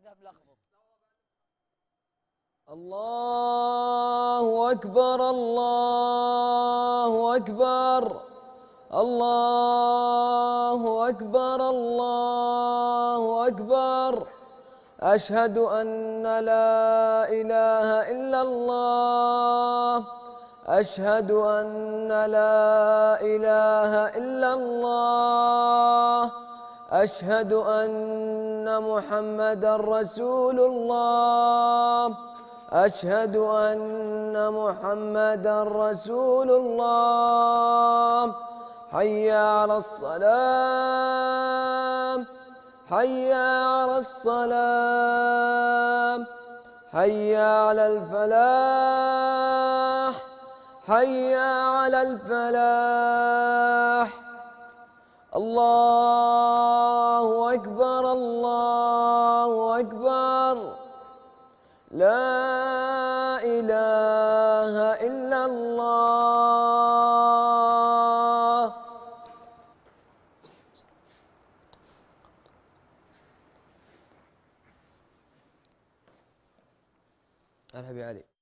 جاب لخبط. الله أكبر الله أكبر الله أكبر الله أكبر. أشهد أن لا إله إلا الله. أشهد أن لا إله إلا الله. أشهد أن محمدًا رسول الله. أشهد أن محمدًا رسول الله. حي على الصلاة. حي على الصلاة. حي على الفلاح. حي على الفلاح. الله أكبر الله أكبر. لا إله إلا الله. هلا حبيبي علي.